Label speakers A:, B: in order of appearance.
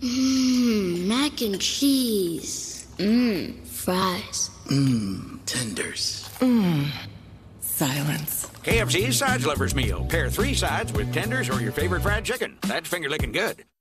A: Mac and cheese. Fries.
B: Tenders.
C: Silence.
D: KFC's Sides Lovers Meal. Pair 3 sides with tenders or your favorite fried chicken. That's finger licking good.